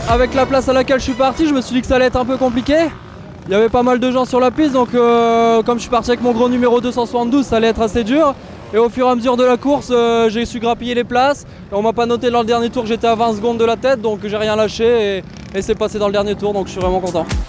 avec la place à laquelle je suis parti, je me suis dit que ça allait être un peu compliqué. Il y avait pas mal de gens sur la piste, donc comme je suis parti avec mon gros numéro 272, ça allait être assez dur. Et au fur et à mesure de la course, j'ai su grappiller les places. Et on m'a pas noté dans le dernier tour que j'étais à 20 secondes de la tête, donc j'ai rien lâché et c'est passé dans le dernier tour, donc je suis vraiment content.